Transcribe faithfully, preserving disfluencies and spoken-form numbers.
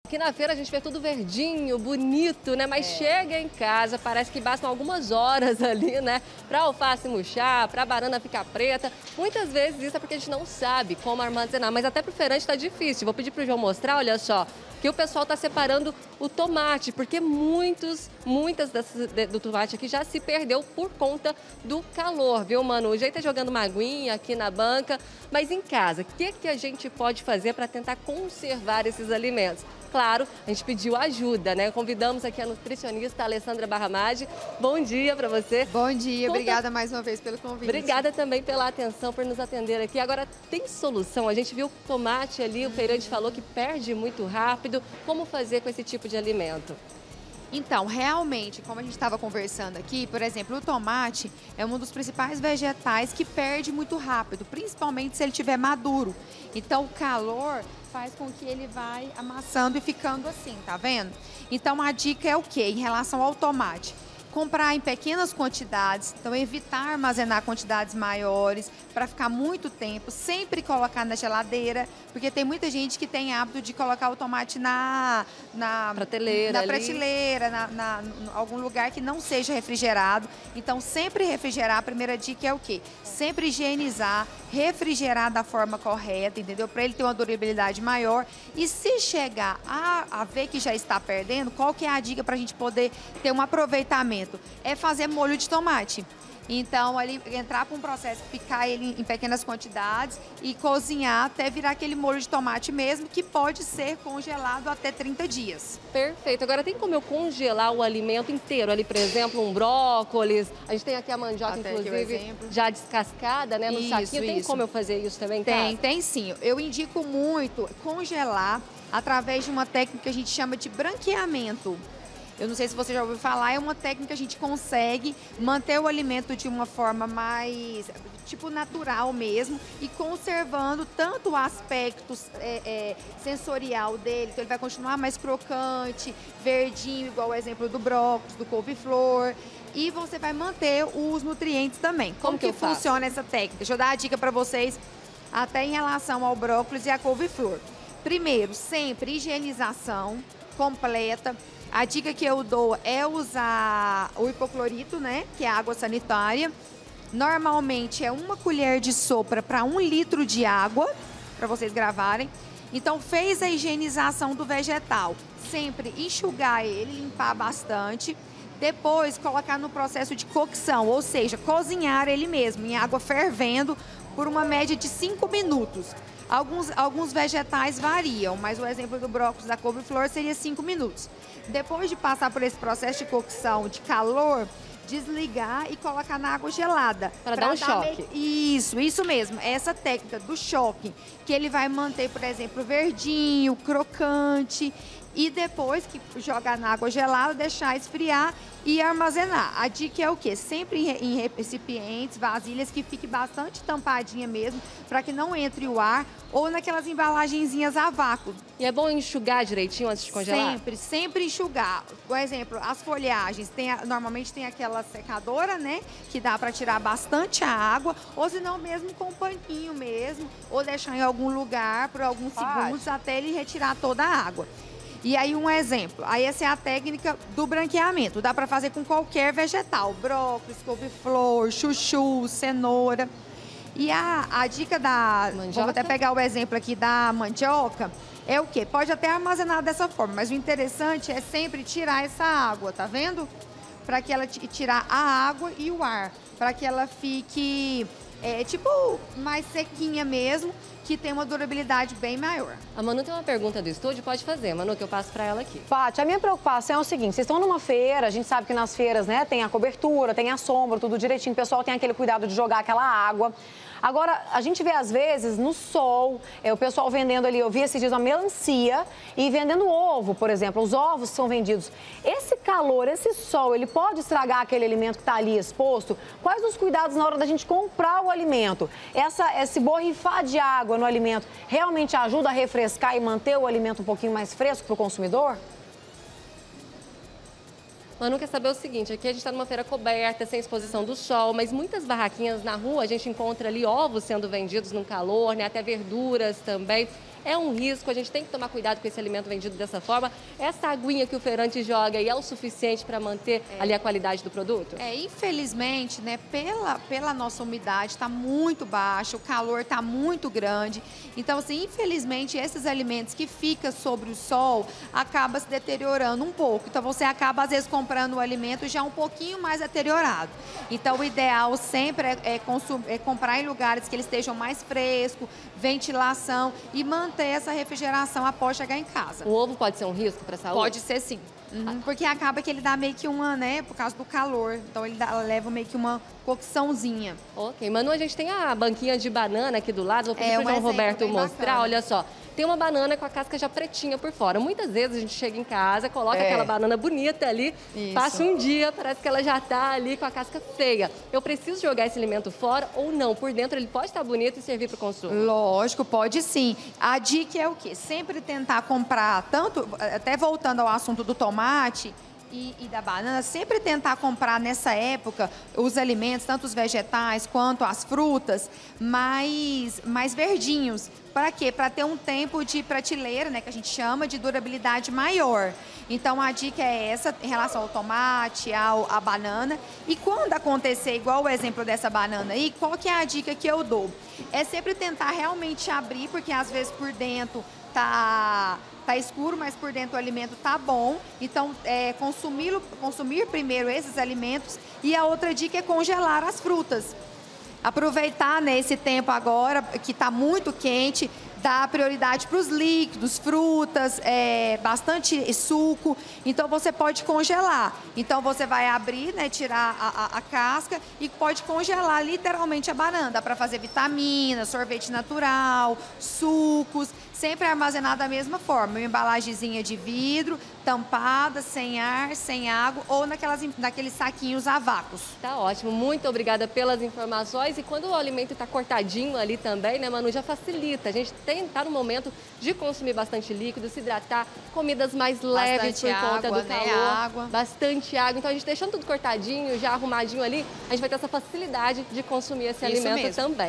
Aqui na feira a gente vê tudo verdinho, bonito, né? Mas É. chega em casa, parece que bastam algumas horas ali, né? Pra alface murchar, pra banana ficar preta. Muitas vezes isso é porque a gente não sabe como armazenar, mas até pro feirante tá difícil. Vou pedir pro João mostrar, olha só, que o pessoal tá separando o tomate, porque muitos, muitas dessas, de, do tomate aqui já se perdeu por conta do calor, viu, mano? O jeito é jogando uma aguinha aqui na banca, mas em casa, o que, que a gente pode fazer para tentar conservar esses alimentos? Claro, a gente pediu ajuda, né? Convidamos aqui a nutricionista Alessandra Barramage. Bom dia para você. Bom dia, Conta... obrigada mais uma vez pelo convite. Obrigada também pela atenção, por nos atender aqui. Agora, tem solução? A gente viu o tomate ali, o feirante falou que perde muito rápido. Como fazer com esse tipo de alimento? Então, realmente, como a gente estava conversando aqui, por exemplo, o tomate é um dos principais vegetais que perde muito rápido, principalmente se ele estiver maduro. Então, o calor faz com que ele vai amassando e ficando assim, tá vendo? Então, a dica é o quê? Em relação ao tomate? Comprar em pequenas quantidades, então evitar armazenar quantidades maiores para ficar muito tempo, sempre colocar na geladeira, porque tem muita gente que tem hábito de colocar o tomate na, na prateleira, na ali. prateleira, na, na, em algum lugar que não seja refrigerado. Então, sempre refrigerar. A primeira dica é o quê? Sempre higienizar, refrigerar da forma correta, entendeu? Para ele ter uma durabilidade maior. E se chegar a, a ver que já está perdendo, qual que é a dica para a gente poder ter um aproveitamento? É fazer molho de tomate. Então, ali, entrar para um processo, picar ele em pequenas quantidades e cozinhar até virar aquele molho de tomate mesmo, que pode ser congelado até trinta dias. Perfeito. Agora, tem como eu congelar o alimento inteiro? Ali, por exemplo, um brócolis. A gente tem aqui a mandioca, Até aqui o inclusive, exemplo. já descascada, né, no Isso, saquinho. Tem isso. como eu fazer isso também em Tem, casa? tem sim. Eu indico muito congelar através de uma técnica que a gente chama de branqueamento. Eu não sei se você já ouviu falar, é uma técnica que a gente consegue manter o alimento de uma forma mais, tipo, natural mesmo e conservando tanto o aspecto é, é, sensorial dele, então ele vai continuar mais crocante, verdinho, igual o exemplo do brócolis, do couve-flor, e você vai manter os nutrientes também. Como, Como que, que eu faço? funciona essa técnica? Deixa eu dar a dica para vocês, até em relação ao brócolis e à couve-flor. Primeiro, sempre higienização completa. A dica que eu dou é usar o hipoclorito, né? Que é água sanitária. Normalmente é uma colher de sopa para um litro de água, para vocês gravarem. Então, fez a higienização do vegetal. Sempre enxugar ele, limpar bastante. Depois, colocar no processo de cocção, ou seja, cozinhar ele mesmo, em água fervendo, por uma média de cinco minutos. Alguns, alguns vegetais variam, mas o exemplo do brócolis da couve-flor seria cinco minutos. Depois de passar por esse processo de cocção de calor, desligar e colocar na água gelada. Para dar um choque. Me... Isso, isso mesmo. Essa técnica do choque, que ele vai manter, por exemplo, verdinho, crocante. E depois que jogar na água gelada, deixar esfriar e armazenar. A dica é o quê? Sempre em recipientes, vasilhas, que fique bastante tampadinha mesmo, para que não entre o ar, ou naquelas embalagenzinhas a vácuo. E é bom enxugar direitinho antes de congelar? Sempre, sempre enxugar. Por exemplo, as folhagens, tem a, normalmente tem aquela secadora, né? Que dá para tirar bastante a água, ou se não mesmo com um paninho mesmo, ou deixar em algum lugar por alguns Pode. segundos até ele retirar toda a água. E aí um exemplo, aí essa é a técnica do branqueamento, dá para fazer com qualquer vegetal, brócolis, couve-flor, chuchu, cenoura. E a, a dica da, Mandioca? vou até pegar o exemplo aqui da mandioca, é o quê? Pode até armazenar dessa forma, mas o interessante é sempre tirar essa água, tá vendo? Para que ela tirar a água e o ar, para que ela fique é, tipo mais sequinha mesmo, que tem uma durabilidade bem maior. A Manu tem uma pergunta do estúdio, pode fazer, Manu, que eu passo para ela aqui. Paty, a minha preocupação é o seguinte, vocês estão numa feira, a gente sabe que nas feiras, né, tem a cobertura, tem a sombra, tudo direitinho, o pessoal tem aquele cuidado de jogar aquela água. Agora, a gente vê às vezes no sol, é, o pessoal vendendo ali, eu vi esses dias uma melancia e vendendo ovo, por exemplo, os ovos são vendidos. Esse calor, esse sol, ele pode estragar aquele alimento que está ali exposto? Quais os cuidados na hora da gente comprar o alimento? Essa, esse borrifar de água no alimento realmente ajuda a refrescar e manter o alimento um pouquinho mais fresco para o consumidor? Manu quer saber o seguinte, aqui a gente está numa feira coberta, sem exposição do sol, mas muitas barraquinhas na rua a gente encontra ali ovos sendo vendidos no calor, né? Até verduras também. É um risco, a gente tem que tomar cuidado com esse alimento vendido dessa forma. Essa aguinha que o feirante joga aí é o suficiente para manter é. ali a qualidade do produto? É, infelizmente, né, pela, pela nossa umidade está muito baixa, o calor está muito grande. Então, assim, infelizmente, esses alimentos que ficam sobre o sol acabam se deteriorando um pouco. Então, você acaba, às vezes, comprando o alimento já um pouquinho mais deteriorado. Então, o ideal sempre é, é, consum, é comprar em lugares que eles estejam mais frescos, ventilação e manter essa refrigeração após chegar em casa. O ovo pode ser um risco para a saúde? Pode ser, sim. Uhum, porque acaba que ele dá meio que uma, né, por causa do calor. Então, ele dá, leva meio que uma cocçãozinha. Ok. Manu, a gente tem a banquinha de banana aqui do lado. Vou pedir é, para o um João Roberto mostrar. Bacana. Olha só. Tem uma banana com a casca já pretinha por fora. Muitas vezes a gente chega em casa, coloca é. aquela banana bonita ali, Isso. passa um dia, parece que ela já está ali com a casca feia. Eu preciso jogar esse alimento fora ou não? Por dentro ele pode estar bonito e servir para o consumo? Lógico, pode sim. A dica é o quê? Sempre tentar comprar, tanto, até voltando ao assunto do tomate, E, e da banana, sempre tentar comprar nessa época os alimentos, tanto os vegetais quanto as frutas, mais, mais verdinhos. Para quê? Para ter um tempo de prateleira, né, que a gente chama de durabilidade maior. Então, a dica é essa em relação ao tomate, ao, à banana. E quando acontecer, igual o exemplo dessa banana aí, qual que é a dica que eu dou? É sempre tentar realmente abrir, porque às vezes por dentro tá... Tá escuro, mas por dentro o alimento tá bom. Então, é, consumir, consumir primeiro esses alimentos. E a outra dica é congelar as frutas. Aproveitar nesse tempo agora, que tá muito quente, dar prioridade para os líquidos, frutas, é, bastante suco. Então, você pode congelar. Então, você vai abrir, né, tirar a, a, a casca e pode congelar literalmente a banana. Dá para fazer vitamina, sorvete natural, sucos, sempre armazenado da mesma forma. Uma embalagenzinha de vidro, tampada, sem ar, sem água ou naquelas, naqueles saquinhos a vácuos. Tá ótimo. Muito obrigada pelas informações. E quando o alimento está cortadinho ali também, né, Manu, já facilita. A gente tem, tá no momento de consumir bastante líquido, se hidratar, comidas mais leves por água, conta do né? calor. Água. Bastante água. Então, a gente deixando tudo cortadinho, já arrumadinho ali, a gente vai ter essa facilidade de consumir esse Isso alimento mesmo. também.